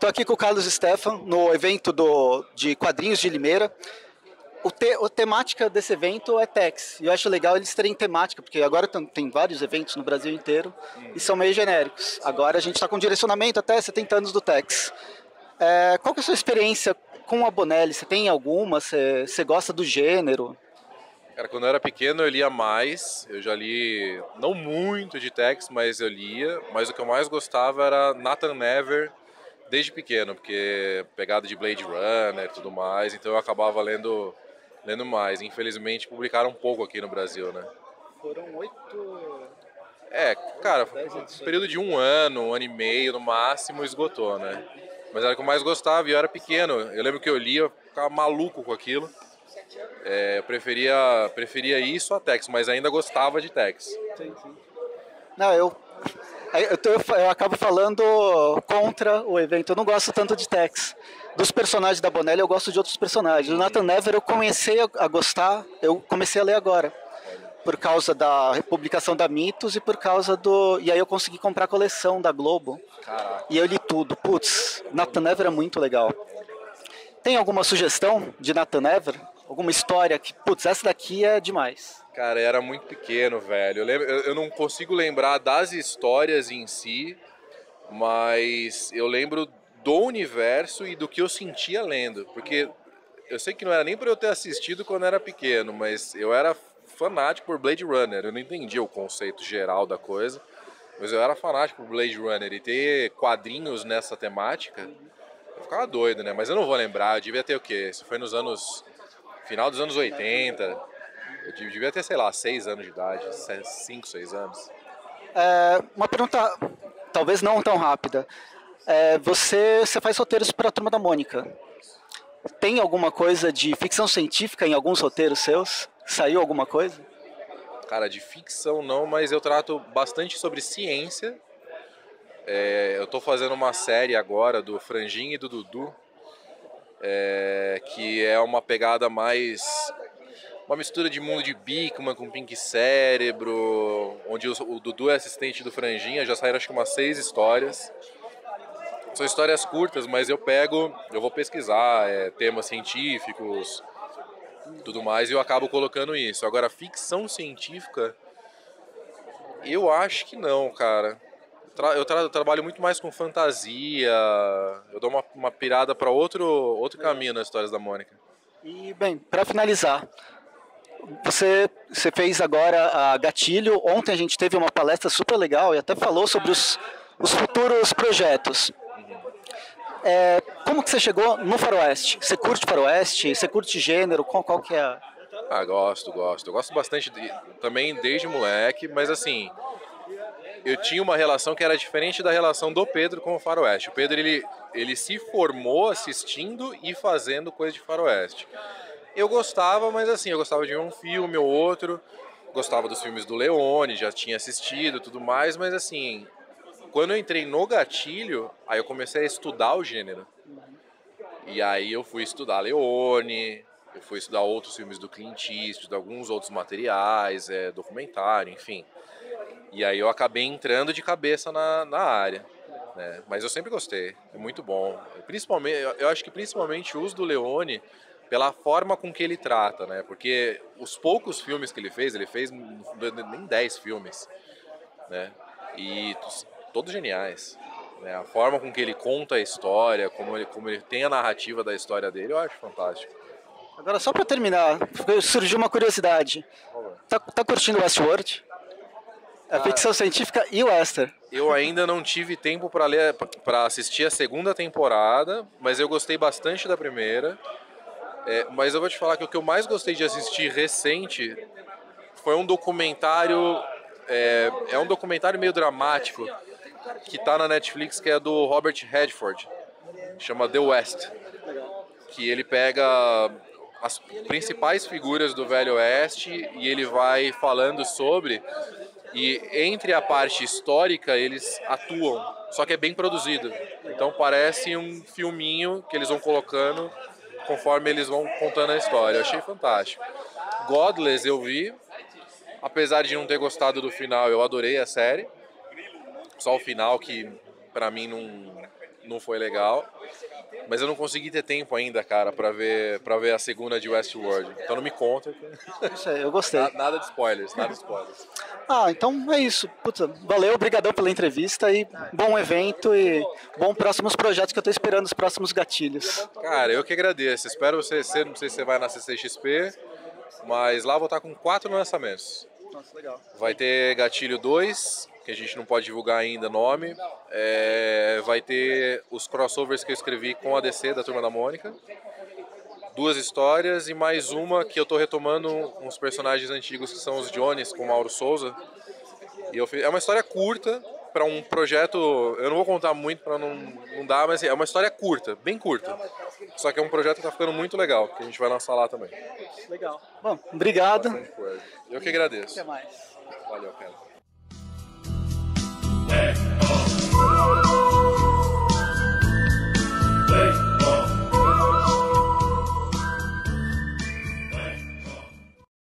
Estou aqui com o Carlos Stefan no evento de quadrinhos de Limeira. A temática desse evento é Tex. E eu acho legal eles terem temática, porque agora tem vários eventos no Brasil inteiro e são meio genéricos. Agora a gente está com direcionamento até 70 anos do Tex. Qual que é a sua experiência com a Bonelli? Você tem alguma? Você gosta do gênero? Cara, quando eu era pequeno eu lia mais, eu já li, não muito de Tex, mas eu lia, mas o que eu mais gostava era Nathan Never, desde pequeno, porque pegada de Blade Runner e tudo mais, então eu acabava lendo mais. Infelizmente publicaram um pouco aqui no Brasil, né? Foram 8... Cara, um período de um ano e meio no máximo esgotou, né? Mas era o que eu mais gostava e eu era pequeno, eu lembro que eu lia, eu ficava maluco com aquilo. Eu preferia isso a Tex, mas ainda gostava de Tex. Sim. Não, eu acabo falando contra o evento. Eu não gosto tanto de Tex. Dos personagens da Bonelli, eu gosto de outros personagens. O Nathan Never eu comecei a gostar, eu comecei a ler agora. Por causa da publicação da Mitos e por causa do... E aí eu consegui comprar a coleção da Globo. Caraca. E eu li tudo. Putz, Nathan Never é muito legal. Tem alguma sugestão de Nathan Never? Alguma história que, putz, essa daqui é demais? Cara, eu era muito pequeno, velho. Eu não consigo lembrar das histórias em si, mas eu lembro do universo e do que eu sentia lendo. Porque eu sei que não era nem por eu ter assistido quando era pequeno, mas eu era fanático por Blade Runner. Eu não entendia o conceito geral da coisa, mas eu era fanático por Blade Runner. E ter quadrinhos nessa temática, eu ficava doido, né? Mas eu não vou lembrar, eu devia ter o quê? Isso foi final dos anos 80. Eu devia ter, sei lá, 6 anos de idade, 5, 6 anos. Uma pergunta, talvez não tão rápida. Você faz roteiros para a Turma da Mônica. Tem alguma coisa de ficção científica em alguns roteiros seus? Saiu alguma coisa? Cara, de ficção não, mas eu trato bastante sobre ciência. Eu tô fazendo uma série agora do Franjinha e do Dudu, que é uma pegada mais... uma mistura de mundo de Bikman com Pink Cérebro, onde o Dudu é assistente do Franjinha, já saíram acho que umas 6 histórias. São histórias curtas, mas eu vou pesquisar temas científicos, tudo mais, e eu acabo colocando isso. Agora, ficção científica, eu acho que não, cara. Eu trabalho muito mais com fantasia, eu dou uma pirada para outro caminho nas histórias da Mônica. E, bem, para finalizar, você fez agora a Gatilho. Ontem a gente teve uma palestra super legal e até falou sobre os futuros projetos. Como que você chegou no faroeste? Você curte faroeste? Você curte gênero? Qual que é? Gosto. Eu gosto bastante também desde moleque, mas assim, eu tinha uma relação que era diferente da relação do Pedro com o faroeste. O Pedro, ele se formou assistindo e fazendo coisa de faroeste. Eu gostava, mas assim, eu gostava de ver um filme ou outro, gostava dos filmes do Leone, já tinha assistido tudo mais, mas assim, quando eu entrei no Gatilho, aí eu comecei a estudar o gênero. E aí eu fui estudar Leone, eu fui estudar outros filmes do Clint Eastwood, alguns outros materiais, documentário, enfim. E aí eu acabei entrando de cabeça na área, né? Mas eu sempre gostei, é muito bom. Principalmente, eu acho que principalmente o uso do Leone pela forma com que ele trata, né? Porque os poucos filmes que ele fez nem 10 filmes, né? E todos geniais, né? A forma com que ele conta a história, como ele tem a narrativa da história dele, eu acho fantástico. Agora, só para terminar, surgiu uma curiosidade. Tá curtindo Westworld? A ficção científica e o Western. Eu ainda não tive tempo para assistir a segunda temporada, mas eu gostei bastante da primeira. Mas eu vou te falar que o que eu mais gostei de assistir recente foi um documentário. É um documentário meio dramático que tá na Netflix, que é do Robert Redford, chama The West, que ele pega as principais figuras do Velho Oeste e ele vai falando sobre, e entre a parte histórica eles atuam, só que é bem produzido, então parece um filminho que eles vão colocando conforme eles vão contando a história. Eu achei fantástico. Godless eu vi, apesar de não ter gostado do final, eu adorei a série. Só o final que pra mim não foi legal. Mas eu não consegui ter tempo ainda, cara, pra ver a segunda de Westworld. Então não me conta. Isso aí, eu gostei. Nada de spoilers, nada de spoilers. Ah, então é isso. Puta, valeu, obrigadão pela entrevista e bom evento e bom próximos projetos que eu tô esperando, os próximos gatilhos. Cara, eu que agradeço. Espero você, não sei se você vai na CCXP, mas lá eu vou estar com 4 lançamentos. Nossa, legal. Vai ter Gatilho 2, que a gente não pode divulgar ainda nome. Vai ter os crossovers que eu escrevi com a DC da Turma da Mônica. 2 histórias e mais uma que eu tô retomando uns personagens antigos que são os Johnnies com Mauro Souza. E é uma história curta para um projeto, eu não vou contar muito para não dar, mas é uma história curta, bem curta. Só que é um projeto que tá ficando muito legal, que a gente vai lançar lá também. Legal. Bom, obrigado. Eu que agradeço. Até mais. Valeu, cara.